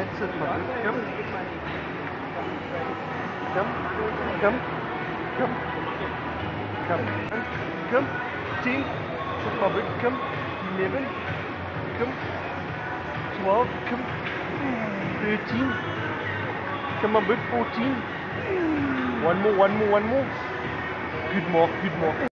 That's it, my good. Come. Come. Come. Come. Come. Come. 10. Sit, my good. Come. 11. Come. 12. Come. 13. Come on, bud. 14. One more. Good mark.